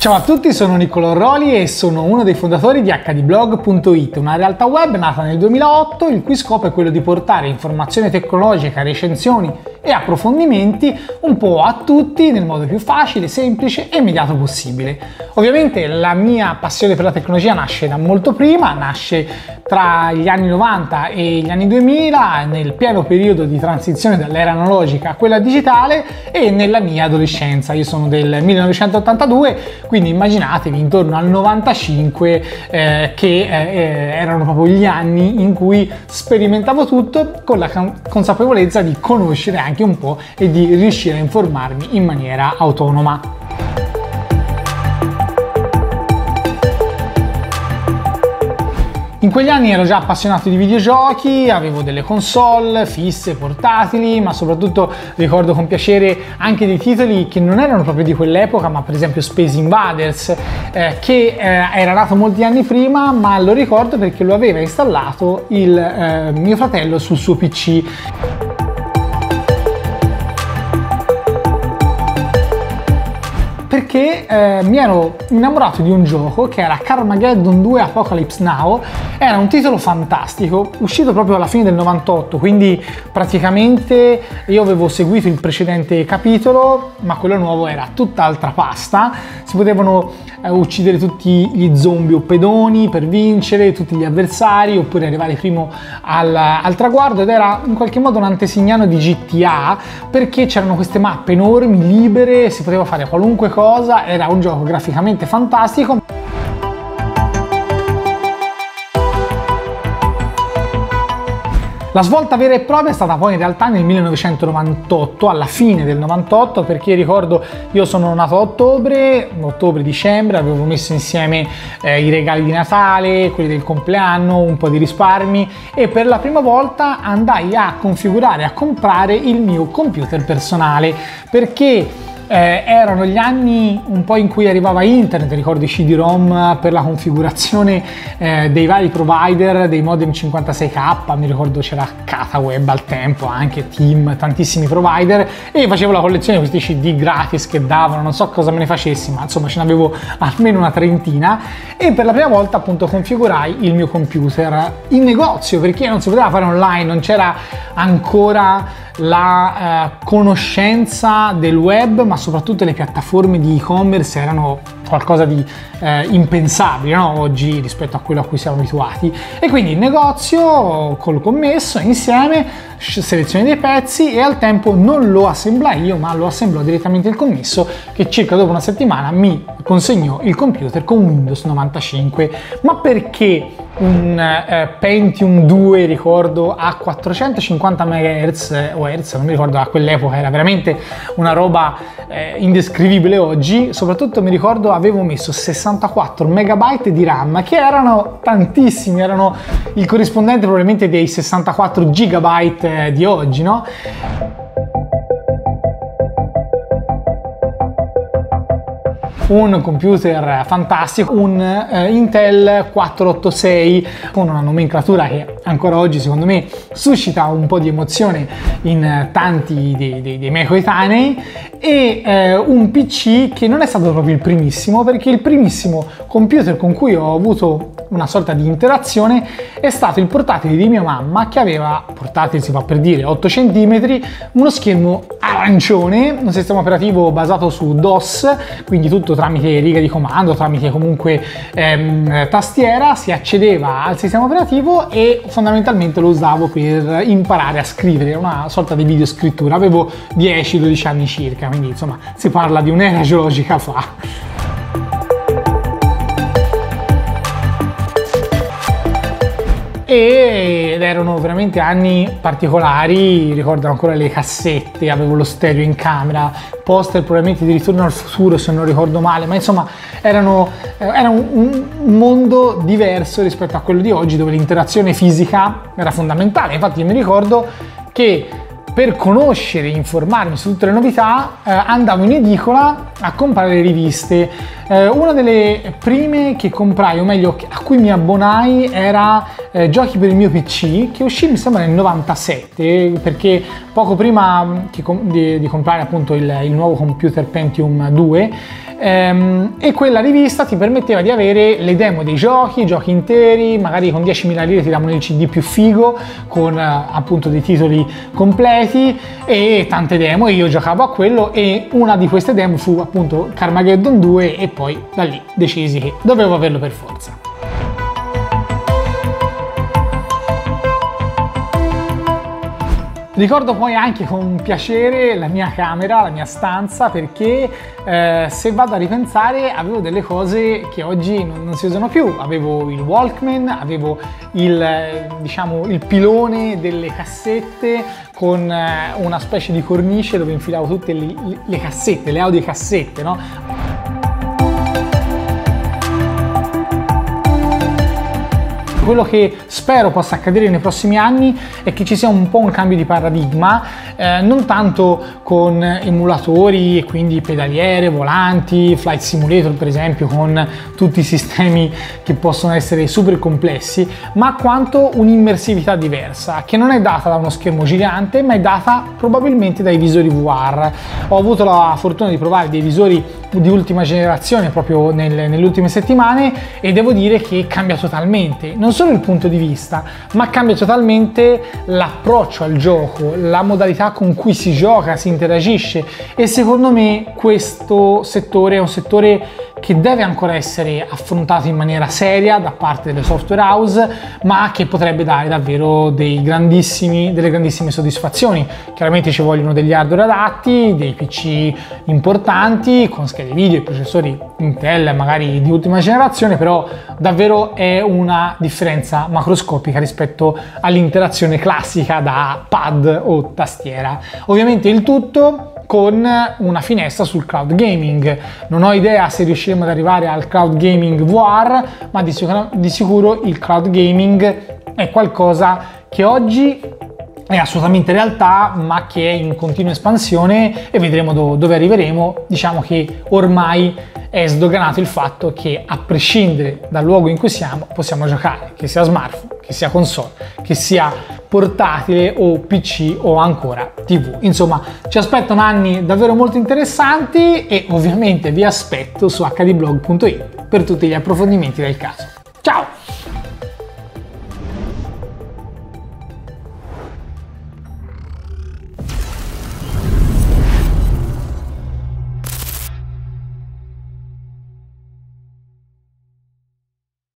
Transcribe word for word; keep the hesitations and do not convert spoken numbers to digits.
Ciao a tutti, sono Niccolò Roli e sono uno dei fondatori di acca di blog punto it, una realtà web nata nel duemilaotto il cui scopo è quello di portare informazione tecnologica, recensioni e approfondimenti un po' a tutti nel modo più facile, semplice e immediato possibile. Ovviamente la mia passione per la tecnologia nasce da molto prima, nasce tra gli anni novanta e gli anni duemila, nel pieno periodo di transizione dall'era analogica a quella digitale e nella mia adolescenza. Io sono del millenovecentottantadue, quindi immaginatevi intorno al novantacinque eh, che eh, erano proprio gli anni in cui sperimentavo tutto con la consapevolezza di conoscere anche un po' e di riuscire a informarmi in maniera autonoma. In quegli anni ero già appassionato di videogiochi, avevo delle console fisse, portatili, ma soprattutto ricordo con piacere anche dei titoli che non erano proprio di quell'epoca, ma per esempio Space Invaders, eh, che eh, era nato molti anni prima, ma lo ricordo perché lo aveva installato il eh, mio fratello sul suo P C. Perché eh, mi ero innamorato di un gioco che era Carmageddon due Apocalypse Now. Era un titolo fantastico, uscito proprio alla fine del novantotto, quindi praticamente io avevo seguito il precedente capitolo, ma quello nuovo era tutt'altra pasta. Si potevano eh, uccidere tutti gli zombie o pedoni per vincere, tutti gli avversari, oppure arrivare primo al, al traguardo, ed era in qualche modo un antesignano di G T A, perché c'erano queste mappe enormi, libere, si poteva fare qualunque cosa, era un gioco graficamente fantastico. La svolta vera e propria è stata poi in realtà nel millenovecentonovantotto, alla fine del novantotto, perché ricordo io sono nato a ottobre, ottobre-dicembre, avevo messo insieme eh, i regali di Natale, quelli del compleanno, un po' di risparmi, e per la prima volta andai a configurare, a comprare il mio computer personale, perché Eh, erano gli anni un po' in cui arrivava internet, ricordo i C D ROM per la configurazione eh, dei vari provider, dei modem cinquantasei K, mi ricordo c'era Cataweb al tempo, anche Team, tantissimi provider, e facevo la collezione di questi C D gratis che davano, non so cosa me ne facessi, ma insomma ce n'avevo almeno una trentina, e per la prima volta appunto configurai il mio computer in negozio, perché non si poteva fare online, non c'era ancora la eh, conoscenza del web, ma soprattutto le piattaforme di e-commerce erano qualcosa di eh, impensabile, no? Oggi rispetto a quello a cui siamo abituati. E quindi in negozio col commesso insieme selezione dei pezzi, e al tempo non lo assemblai io, ma lo assemblò direttamente il commesso, che circa dopo una settimana mi consegnò il computer con Windows novantacinque. Ma perché un eh, Pentium due, ricordo, a quattrocentocinquanta megahertz o hertz, non mi ricordo, a quell'epoca era veramente una roba eh, indescrivibile oggi. Soprattutto mi ricordo avevo messo sessantaquattro megabyte di RAM, che erano tantissimi, erano il corrispondente probabilmente dei sessantaquattro gigabyte eh, di oggi, no? Un computer fantastico, un eh, Intel quattrocentottantasei con una nomenclatura che ancora oggi secondo me suscita un po' di emozione in eh, tanti dei, dei, dei miei coetanei, e eh, un P C che non è stato proprio il primissimo, perché il primissimo computer con cui ho avuto una sorta di interazione è stato il portatile di mia mamma, che aveva, portatile si fa per dire, otto centimetri, uno schermo arancione, un sistema operativo basato su DOS, quindi tutto tramite riga di comando, tramite comunque ehm, tastiera si accedeva al sistema operativo, e fondamentalmente lo usavo per imparare a scrivere, una sorta di videoscrittura. Avevo dieci dodici anni circa, quindi insomma si parla di un'era geologica fa. Ed erano veramente anni particolari, ricordo ancora le cassette, avevo lo stereo in camera, poster probabilmente di Ritorno al futuro se non ricordo male, ma insomma erano, era un, un mondo diverso rispetto a quello di oggi, dove l'interazione fisica era fondamentale. Infatti io mi ricordo che per conoscere e informarmi su tutte le novità eh, andavo in edicola a comprare le riviste. Eh, una delle prime che comprai, o meglio a cui mi abbonai, era eh, Giochi per il mio P C, che uscì mi sembra nel novantasette, perché poco prima che com- di, di comprare appunto il, il nuovo computer Pentium due, ehm, e quella rivista ti permetteva di avere le demo dei giochi, giochi interi, magari con diecimila lire ti davano il C D più figo, con eh, appunto dei titoli completi e tante demo, e io giocavo a quello, e una di queste demo fu appunto Carmageddon due, e poi da lì decisi che dovevo averlo per forza. Ricordo poi anche con piacere la mia camera, la mia stanza, perché eh, se vado a ripensare avevo delle cose che oggi non, non si usano più. Avevo il Walkman, avevo il, eh, diciamo, il pilone delle cassette con eh, una specie di cornice dove infilavo tutte le, le cassette, le audiocassette, no? Quello che spero possa accadere nei prossimi anni è che ci sia un po' un cambio di paradigma, eh, non tanto con emulatori e quindi pedaliere, volanti, flight simulator per esempio, con tutti i sistemi che possono essere super complessi, ma quanto un'immersività diversa, che non è data da uno schermo gigante, ma è data probabilmente dai visori V R. Ho avuto la fortuna di provare dei visori di ultima generazione proprio nel, nelle ultime settimane, e devo dire che cambia totalmente, non solo il punto di vista, ma cambia totalmente l'approccio al gioco, la modalità con cui si gioca, si interagisce, e secondo me questo settore è un settore che deve ancora essere affrontato in maniera seria da parte delle software house, ma che potrebbe dare davvero dei grandissimi, delle grandissime soddisfazioni. Chiaramente ci vogliono degli hardware adatti, dei P C importanti, con schede video e processori Intel magari di ultima generazione, però davvero è una differenza macroscopica rispetto all'interazione classica da pad o tastiera. Ovviamente il tutto con una finestra sul cloud gaming. Non ho idea se riusciremo ad arrivare al cloud gaming V R, ma di sicuro, di sicuro il cloud gaming è qualcosa che oggi è assolutamente realtà, ma che è in continua espansione, e vedremo do- dove arriveremo. Diciamo che ormai è sdoganato il fatto che, a prescindere dal luogo in cui siamo, possiamo giocare, che sia smartphone, che sia console, che sia portatile o P C o ancora tivù. Insomma, ci aspettano anni davvero molto interessanti, e ovviamente vi aspetto su h d blog punto it per tutti gli approfondimenti del caso.